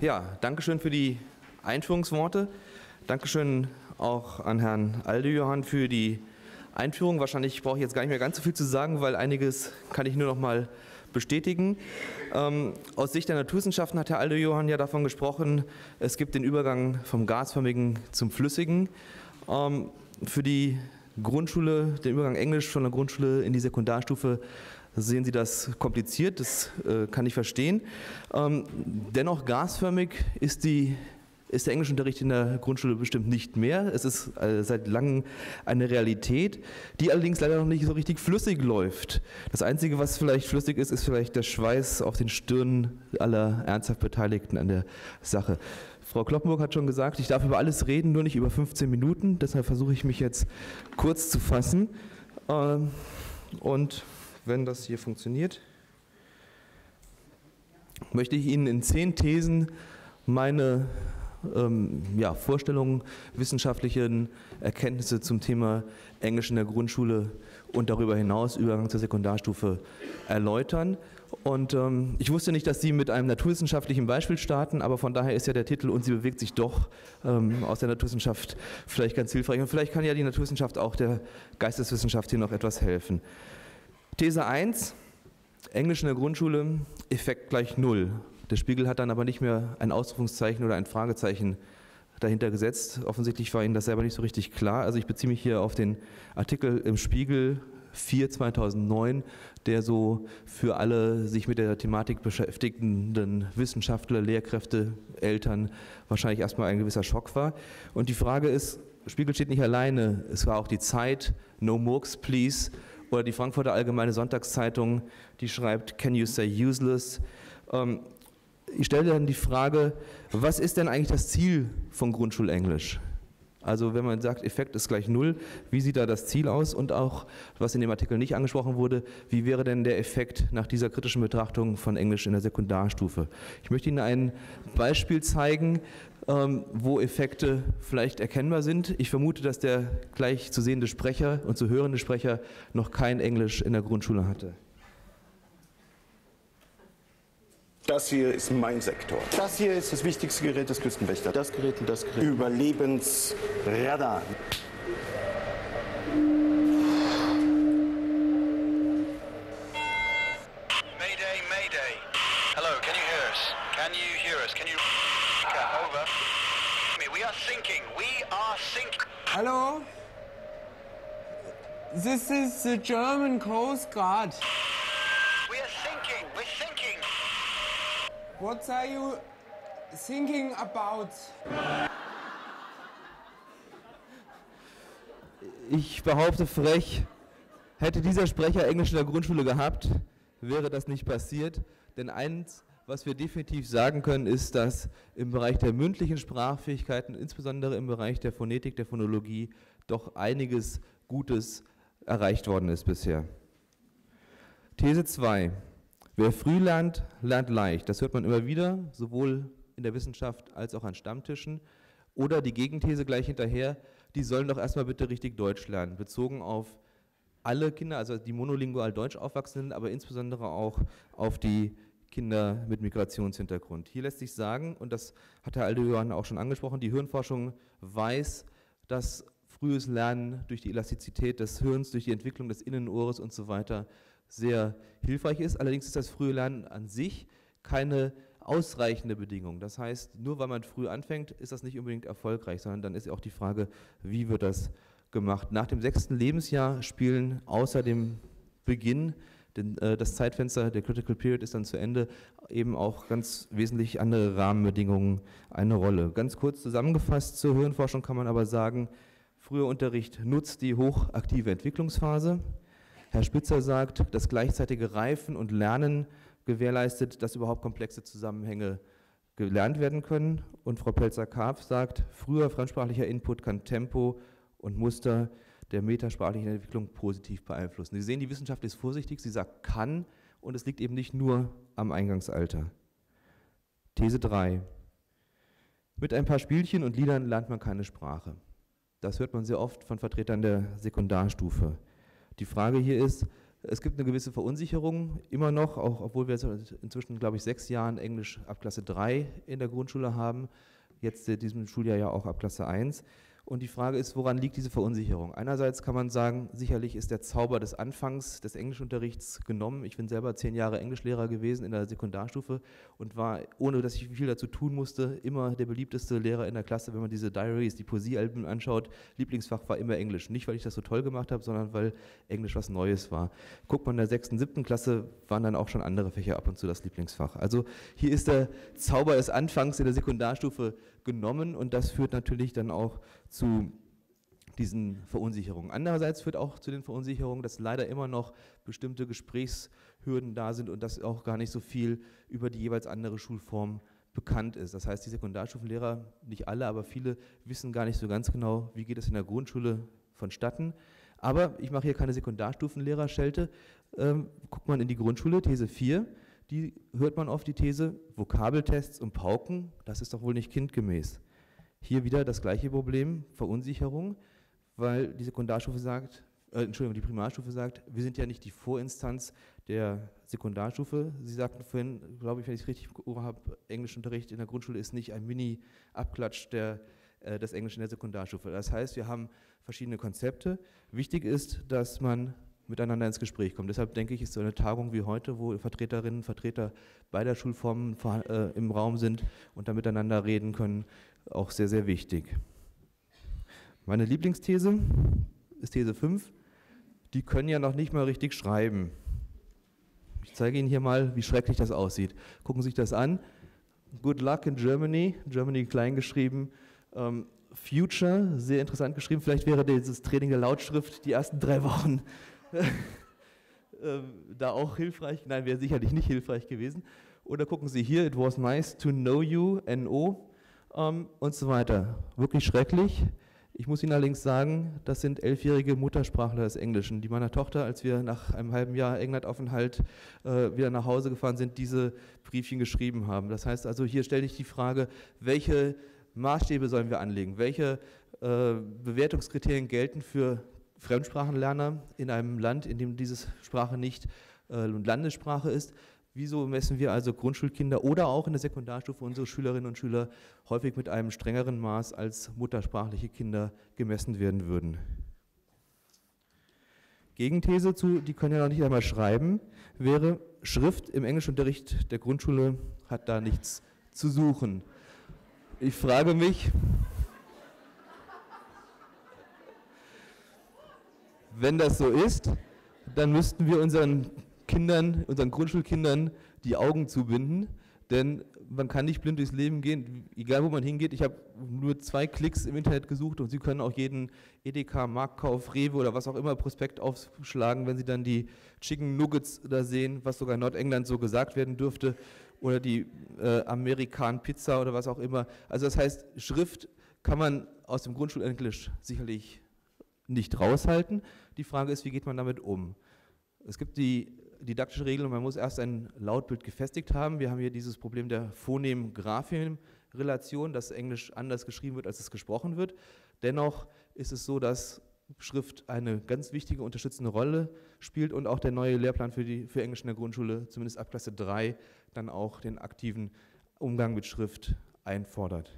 Ja, Dankeschön für die Einführungsworte. Dankeschön auch an Herrn Aldejohann für die Einführung. Wahrscheinlich brauche ich jetzt gar nicht mehr ganz so viel zu sagen, weil einiges kann ich nur noch mal bestätigen. Aus Sicht der Naturwissenschaften hat Herr Aldejohann ja davon gesprochen, es gibt den Übergang vom Gasförmigen zum Flüssigen. Für die Grundschule, den Übergang Englisch von der Grundschule in die Sekundarstufe, sehen Sie das kompliziert, das kann ich verstehen. Dennoch gasförmig ist der Englischunterricht in der Grundschule bestimmt nicht mehr. Es ist seit langem eine Realität, die allerdings leider noch nicht so richtig flüssig läuft. Das Einzige, was vielleicht flüssig ist, ist vielleicht der Schweiß auf den Stirnen aller ernsthaft Beteiligten an der Sache. Frau Kloppenburg hat schon gesagt, ich darf über alles reden, nur nicht über 15 Minuten. Deshalb versuche ich mich jetzt kurz zu fassen. Und wenn das hier funktioniert, möchte ich Ihnen in 10 Thesen meine Vorstellungen, wissenschaftlichen Erkenntnisse zum Thema Englisch in der Grundschule und darüber hinaus Übergang zur Sekundarstufe erläutern. Und ich wusste nicht, dass Sie mit einem naturwissenschaftlichen Beispiel starten, aber von daher ist ja der Titel "Und sie bewegt sich doch" aus der Naturwissenschaft vielleicht ganz hilfreich. Und vielleicht kann ja die Naturwissenschaft auch der Geisteswissenschaft hier noch etwas helfen. These 1, Englisch in der Grundschule, Effekt gleich 0. Der Spiegel hat dann aber nicht mehr ein Ausrufungszeichen oder ein Fragezeichen dahinter gesetzt. Offensichtlich war Ihnen das selber nicht so richtig klar. Also ich beziehe mich hier auf den Artikel im Spiegel 4 2009, der so für alle sich mit der Thematik beschäftigenden Wissenschaftler, Lehrkräfte, Eltern wahrscheinlich erstmal ein gewisser Schock war. Und die Frage ist, Spiegel steht nicht alleine, es war auch die Zeit, No Murks Please, oder die Frankfurter Allgemeine Sonntagszeitung, die schreibt, Can you say useless? Ich stelle dann die Frage, was ist denn eigentlich das Ziel von Grundschulenglisch? Also wenn man sagt, Effekt ist gleich 0, wie sieht da das Ziel aus? Und auch, was in dem Artikel nicht angesprochen wurde, wie wäre denn der Effekt nach dieser kritischen Betrachtung von Englisch in der Sekundarstufe? Ich möchte Ihnen ein Beispiel zeigen, wo Effekte vielleicht erkennbar sind. Ich vermute, dass der gleich zu sehende Sprecher und zu hörende Sprecher noch kein Englisch in der Grundschule hatte. Das hier ist mein Sektor. Das hier ist das wichtigste Gerät des Küstenwächters. Das Gerät und das Gerät. Überlebensradar. Mayday, Mayday. Hello, can you hear us? Can you hear us? Can you... Over. We are sinking. We are sinking. Hello? This is the German Coast Guard. We are sinking. We're sinking. What are you thinking about? Ich behaupte frech, hätte dieser Sprecher Englisch in der Grundschule gehabt, wäre das nicht passiert. Denn eins, was wir definitiv sagen können, ist, dass im Bereich der mündlichen Sprachfähigkeiten, insbesondere im Bereich der Phonetik, der Phonologie, doch einiges Gutes erreicht worden ist bisher. These 2. Wer früh lernt, lernt leicht. Das hört man immer wieder, sowohl in der Wissenschaft als auch an Stammtischen. Oder die Gegenthese gleich hinterher, die sollen doch erstmal bitte richtig Deutsch lernen, bezogen auf alle Kinder, also die monolingual Deutsch aufwachsenden, aber insbesondere auch auf die Kinder mit Migrationshintergrund. Hier lässt sich sagen, und das hat Herr Aldejohann auch schon angesprochen, die Hirnforschung weiß, dass frühes Lernen durch die Elastizität des Hirns, durch die Entwicklung des Innenohres und so weiter sehr hilfreich ist. Allerdings ist das frühe Lernen an sich keine ausreichende Bedingung. Das heißt, nur weil man früh anfängt, ist das nicht unbedingt erfolgreich, sondern dann ist auch die Frage, wie wird das gemacht. Nach dem 6. Lebensjahr spielen außer dem Beginn, denn das Zeitfenster der Critical Period ist dann zu Ende, eben auch ganz wesentlich andere Rahmenbedingungen eine Rolle. Ganz kurz zusammengefasst zur Hirnforschung kann man aber sagen, früher Unterricht nutzt die hochaktive Entwicklungsphase. Herr Spitzer sagt, das gleichzeitige Reifen und Lernen gewährleistet, dass überhaupt komplexe Zusammenhänge gelernt werden können. Und Frau Pelzer-Karpf sagt, früher fremdsprachlicher Input kann Tempo und Muster der metasprachlichen Entwicklung positiv beeinflussen. Sie sehen, die Wissenschaft ist vorsichtig, sie sagt kann, und es liegt eben nicht nur am Eingangsalter. These 3. Mit ein paar Spielchen und Liedern lernt man keine Sprache. Das hört man sehr oft von Vertretern der Sekundarstufe. Die Frage hier ist, Es gibt eine gewisse Verunsicherung immer noch, auch obwohl wir jetzt inzwischen, glaube ich, 6 Jahren Englisch ab Klasse 3 in der Grundschule haben, jetzt in diesem Schuljahr ja auch ab Klasse 1. Und die Frage ist, woran liegt diese Verunsicherung? Einerseits kann man sagen, sicherlich ist der Zauber des Anfangs des Englischunterrichts genommen. Ich bin selber 10 Jahre Englischlehrer gewesen in der Sekundarstufe und war, ohne dass ich viel dazu tun musste, immer der beliebteste Lehrer in der Klasse. Wenn man diese Diaries, die Poesiealben anschaut, Lieblingsfach war immer Englisch. Nicht, weil ich das so toll gemacht habe, sondern weil Englisch was Neues war. Guckt man in der 6., 7. Klasse, waren dann auch schon andere Fächer ab und zu das Lieblingsfach. Also hier ist der Zauber des Anfangs in der Sekundarstufe genommen und das führt natürlich dann auch zu diesen Verunsicherungen. Andererseits führt auch zu den Verunsicherungen, dass leider immer noch bestimmte Gesprächshürden da sind und dass auch gar nicht so viel über die jeweils andere Schulform bekannt ist. Das heißt, die Sekundarstufenlehrer, nicht alle, aber viele, wissen gar nicht so ganz genau, wie geht es in der Grundschule vonstatten. Aber ich mache hier keine Sekundarstufenlehrerschelte. Guckt man in die Grundschule, These 4, die hört man oft die These, Vokabeltests und Pauken, das ist doch wohl nicht kindgemäß. Hier wieder das gleiche Problem, Verunsicherung, weil die Sekundarstufe sagt, die Primarstufe sagt, wir sind ja nicht die Vorinstanz der Sekundarstufe. Sie sagten vorhin, glaube ich, wenn ich es richtig habe, Englischunterricht in der Grundschule ist nicht ein Mini-Abklatsch des Englischen in der Sekundarstufe. Das heißt, wir haben verschiedene Konzepte. Wichtig ist, dass man miteinander ins Gespräch kommt. Deshalb denke ich, ist so eine Tagung wie heute, wo Vertreterinnen und Vertreter beider Schulformen im Raum sind und da miteinander reden können, auch sehr, sehr wichtig. Meine Lieblingsthese ist These 5. Die können ja noch nicht mal richtig schreiben. Ich zeige Ihnen hier mal, wie schrecklich das aussieht. Gucken Sie sich das an. Good luck in Germany, Germany klein geschrieben. Future, sehr interessant geschrieben. Vielleicht wäre dieses Training der Lautschrift die ersten 3 Wochen da auch hilfreich. Nein, wäre sicherlich nicht hilfreich gewesen. Oder gucken Sie hier, it was nice to know you, NO, und so weiter. Wirklich schrecklich. Ich muss Ihnen allerdings sagen, das sind 11-jährige Muttersprachler des Englischen, die meiner Tochter, als wir nach einem halben Jahr Englandaufenthalt wieder nach Hause gefahren sind, diese Briefchen geschrieben haben. Das heißt also, hier stelle ich die Frage, welche Maßstäbe sollen wir anlegen? Welche Bewertungskriterien gelten für Fremdsprachenlerner in einem Land, in dem diese Sprache nicht Landessprache ist? Wieso messen wir also Grundschulkinder oder auch in der Sekundarstufe unsere Schülerinnen und Schüler häufig mit einem strengeren Maß als muttersprachliche Kinder gemessen werden würden? Gegenthese zu, die können ja noch nicht einmal schreiben, wäre, Schrift im Englischunterricht der Grundschule hat da nichts zu suchen. Ich frage mich, wenn das so ist, dann müssten wir unseren Grundschulkindern die Augen zubinden, denn man kann nicht blind durchs Leben gehen, egal wo man hingeht. Ich habe nur 2 Klicks im Internet gesucht und Sie können auch jeden Edeka, Marktkauf, Rewe oder was auch immer Prospekt aufschlagen, wenn Sie dann die Chicken Nuggets da sehen, was sogar in Nordengland so gesagt werden dürfte, oder die Amerikan Pizza oder was auch immer. Also das heißt, Schrift kann man aus dem Grundschulenglisch sicherlich nicht raushalten. Die Frage ist, wie geht man damit um? Es gibt die didaktische Regel, man muss erst ein Lautbild gefestigt haben. Wir haben hier dieses Problem der Phonem-Graphem-Relation, dass Englisch anders geschrieben wird, als es gesprochen wird. Dennoch ist es so, dass Schrift eine ganz wichtige unterstützende Rolle spielt und auch der neue Lehrplan für Englisch in der Grundschule, zumindest ab Klasse 3, dann auch den aktiven Umgang mit Schrift einfordert.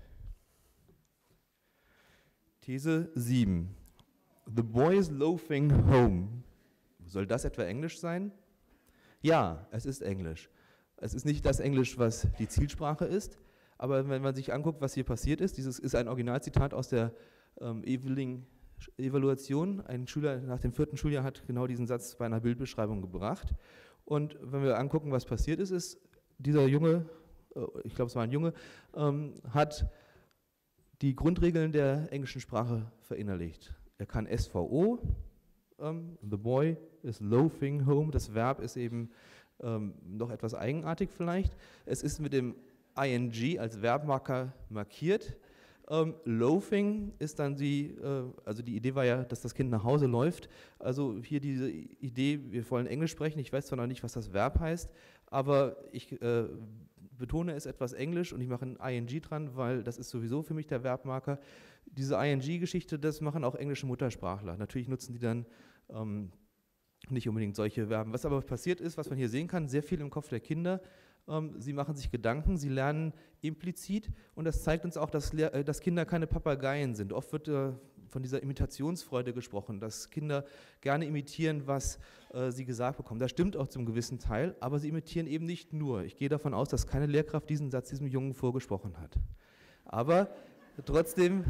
These 7. The boy is loafing home. Soll das etwa Englisch sein? Ja, es ist Englisch. Es ist nicht das Englisch, was die Zielsprache ist, aber wenn man sich anguckt, was hier passiert ist, dieses ist ein Originalzitat aus der Evaluation. Ein Schüler nach dem 4. Schuljahr hat genau diesen Satz bei einer Bildbeschreibung gebracht. Und wenn wir angucken, was passiert ist, ist dieser Junge, ich glaube es war ein Junge, hat die Grundregeln der englischen Sprache verinnerlicht. Er kann SVO, the boy is loafing home, das Verb ist eben noch etwas eigenartig vielleicht. Es ist mit dem ing als Verbmarker markiert. Loafing ist dann also die Idee war ja, dass das Kind nach Hause läuft. Also hier diese Idee, wir wollen Englisch sprechen, ich weiß zwar noch nicht, was das Verb heißt, aber ich betone es etwas Englisch und ich mache ein ing dran, weil das ist sowieso für mich der Verbmarker. Diese ing-Geschichte, das machen auch englische Muttersprachler. Natürlich nutzen die dann nicht unbedingt solche Verben. Was aber passiert ist, was man hier sehen kann, sehr viel im Kopf der Kinder. Sie machen sich Gedanken, sie lernen implizit und das zeigt uns auch, dass Kinder keine Papageien sind. Oft wird von dieser Imitationsfreude gesprochen, dass Kinder gerne imitieren, was sie gesagt bekommen. Das stimmt auch zum gewissen Teil, aber sie imitieren eben nicht nur. Ich gehe davon aus, dass keine Lehrkraft diesen Satz diesem Jungen vorgesprochen hat. Aber trotzdem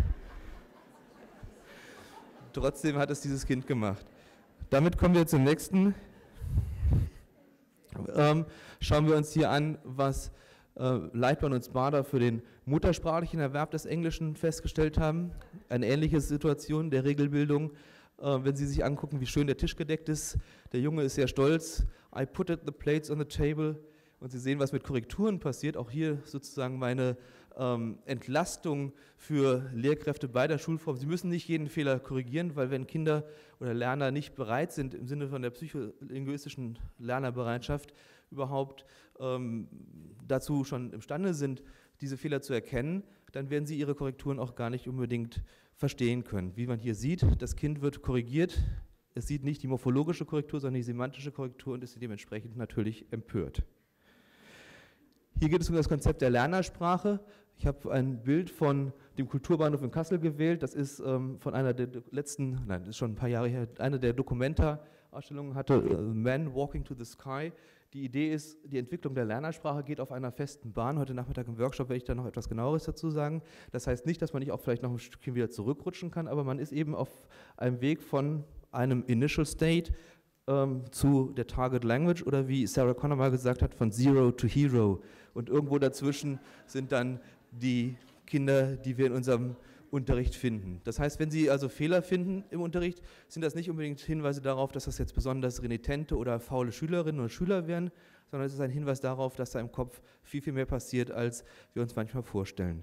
hat es dieses Kind gemacht. Damit kommen wir zum nächsten. Schauen wir uns hier an, was Leitmann und Sparda für den muttersprachlichen Erwerb des Englischen festgestellt haben. Eine ähnliche Situation der Regelbildung. Wenn Sie sich angucken, wie schön der Tisch gedeckt ist. Der Junge ist sehr stolz. I put the plates on the table. Und Sie sehen, was mit Korrekturen passiert. Auch hier sozusagen meine Entlastung für Lehrkräfte bei der Schulform. Sie müssen nicht jeden Fehler korrigieren, weil wenn Kinder oder Lerner nicht bereit sind, im Sinne von der psycholinguistischen Lernerbereitschaft überhaupt dazu schon imstande sind, diese Fehler zu erkennen, dann werden sie ihre Korrekturen auch gar nicht unbedingt verstehen können. Wie man hier sieht, das Kind wird korrigiert, es sieht nicht die morphologische Korrektur, sondern die semantische Korrektur und ist dementsprechend natürlich empört. Hier geht es um das Konzept der Lernersprache. Ich habe ein Bild von dem Kulturbahnhof in Kassel gewählt. Das ist von einer der letzten, nein, das ist schon ein paar Jahre her, eine der Documenta-Ausstellungen hatte, Man Walking to the Sky. Die Idee ist, die Entwicklung der Lernersprache geht auf einer festen Bahn. Heute Nachmittag im Workshop werde ich da noch etwas Genaueres dazu sagen. Das heißt nicht, dass man nicht auch vielleicht noch ein Stückchen wieder zurückrutschen kann, aber man ist eben auf einem Weg von einem Initial State zu der Target Language oder wie Sarah Connor mal gesagt hat, von Zero to Hero. Und irgendwo dazwischen sind dann die Kinder, die wir in unserem Unterricht finden. Das heißt, wenn Sie also Fehler finden im Unterricht, sind das nicht unbedingt Hinweise darauf, dass das jetzt besonders renitente oder faule Schülerinnen und Schüler wären, sondern es ist ein Hinweis darauf, dass da im Kopf viel, viel mehr passiert, als wir uns manchmal vorstellen.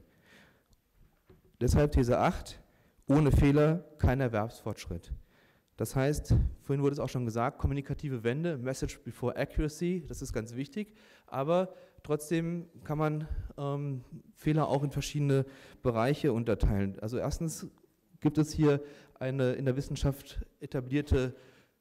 Deshalb These 8, ohne Fehler kein Erwerbsfortschritt. Das heißt, vorhin wurde es auch schon gesagt, kommunikative Wende, Message before Accuracy, das ist ganz wichtig, aber trotzdem kann man Fehler auch in verschiedene Bereiche unterteilen. Also erstens gibt es hier eine in der Wissenschaft etablierte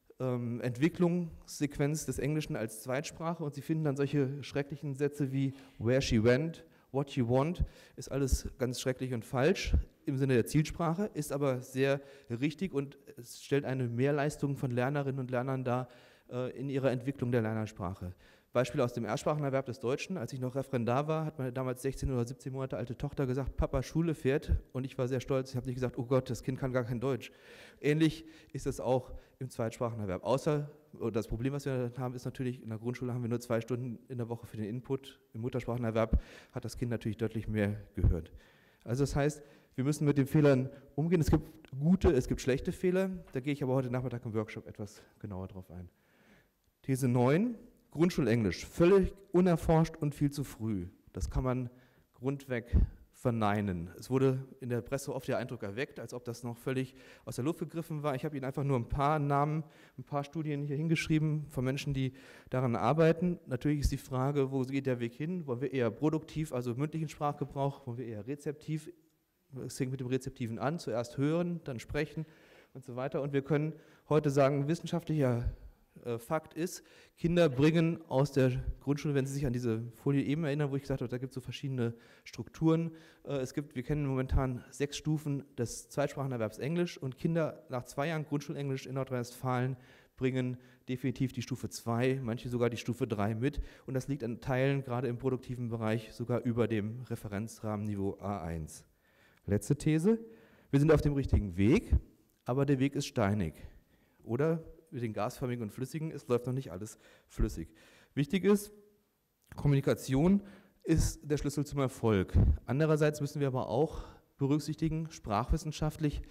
Entwicklungssequenz des Englischen als Zweitsprache und Sie finden dann solche schrecklichen Sätze wie where she went, what you want, ist alles ganz schrecklich und falsch im Sinne der Zielsprache, ist aber sehr richtig und es stellt eine Mehrleistung von Lernerinnen und Lernern dar in ihrer Entwicklung der Lernersprache. Beispiel aus dem Erstsprachenerwerb des Deutschen. Als ich noch Referendar war, hat meine damals 16 oder 17 Monate alte Tochter gesagt, Papa, Schule fährt. Und ich war sehr stolz. Ich habe nicht gesagt, oh Gott, das Kind kann gar kein Deutsch. Ähnlich ist es auch im Zweitsprachenerwerb. Außer, das Problem, was wir haben, ist natürlich, in der Grundschule haben wir nur 2 Stunden in der Woche für den Input. Im Muttersprachenerwerb hat das Kind natürlich deutlich mehr gehört. Also das heißt, wir müssen mit den Fehlern umgehen. Es gibt gute, es gibt schlechte Fehler. Da gehe ich aber heute Nachmittag im Workshop etwas genauer drauf ein. These 9. Grundschulenglisch, völlig unerforscht und viel zu früh. Das kann man grundweg verneinen. Es wurde in der Presse oft der Eindruck erweckt, als ob das noch völlig aus der Luft gegriffen war. Ich habe Ihnen einfach nur ein paar Namen, ein paar Studien hier hingeschrieben von Menschen, die daran arbeiten. Natürlich ist die Frage, wo geht der Weg hin? Wollen wir eher produktiv, also mündlichen Sprachgebrauch, wollen wir eher rezeptiv? Es fängt mit dem Rezeptiven an, zuerst hören, dann sprechen und so weiter. Und wir können heute sagen, wissenschaftlicher Fakt ist, Kinder bringen aus der Grundschule, wenn Sie sich an diese Folie eben erinnern, wo ich gesagt habe, da gibt es so verschiedene Strukturen. Wir kennen momentan 6 Stufen des Zweitsprachenerwerbs Englisch und Kinder nach 2 Jahren Grundschulenglisch in Nordrhein-Westfalen bringen definitiv die Stufe 2, manche sogar die Stufe 3 mit und das liegt an Teilen, gerade im produktiven Bereich, sogar über dem Referenzrahmenniveau A1. Letzte These, wir sind auf dem richtigen Weg, aber der Weg ist steinig. Oder mit den gasförmigen und flüssigen, es läuft noch nicht alles flüssig. Wichtig ist, Kommunikation ist der Schlüssel zum Erfolg. Andererseits müssen wir aber auch berücksichtigen, sprachwissenschaftlich,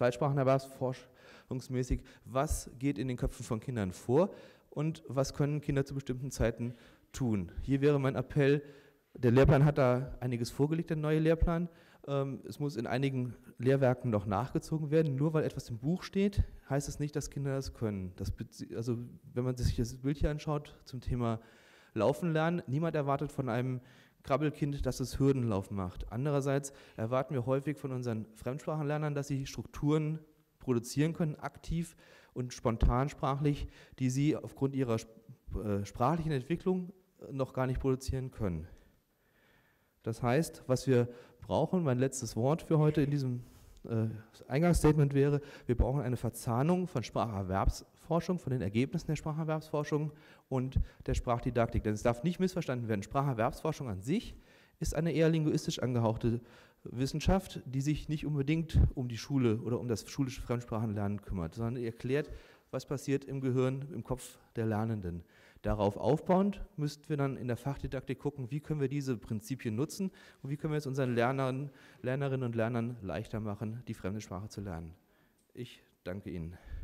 zweitsprachenerwerbsforschungsmäßig, was geht in den Köpfen von Kindern vor und was können Kinder zu bestimmten Zeiten tun. Hier wäre mein Appell, der Lehrplan hat da einiges vorgelegt, der neue Lehrplan. Es muss in einigen Lehrwerken noch nachgezogen werden. Nur weil etwas im Buch steht, heißt es nicht, dass Kinder das können. Also wenn man sich das Bild hier anschaut zum Thema Laufen lernen, niemand erwartet von einem Krabbelkind, dass es Hürdenlauf macht. Andererseits erwarten wir häufig von unseren Fremdsprachenlernern, dass sie Strukturen produzieren können, aktiv und spontansprachlich, die sie aufgrund ihrer sprachlichen Entwicklung noch gar nicht produzieren können. Das heißt, was wir brauchen, mein letztes Wort für heute in diesem Eingangsstatement wäre, wir brauchen eine Verzahnung von Spracherwerbsforschung, von den Ergebnissen der Spracherwerbsforschung und der Sprachdidaktik. Denn es darf nicht missverstanden werden, Spracherwerbsforschung an sich ist eine eher linguistisch angehauchte Wissenschaft, die sich nicht unbedingt um die Schule oder um das schulische Fremdsprachenlernen kümmert, sondern erklärt, was passiert im Gehirn, im Kopf der Lernenden. Darauf aufbauend müssten wir dann in der Fachdidaktik gucken, wie können wir diese Prinzipien nutzen und wie können wir es unseren Lernerinnen und Lernern leichter machen, die fremde Sprache zu lernen. Ich danke Ihnen.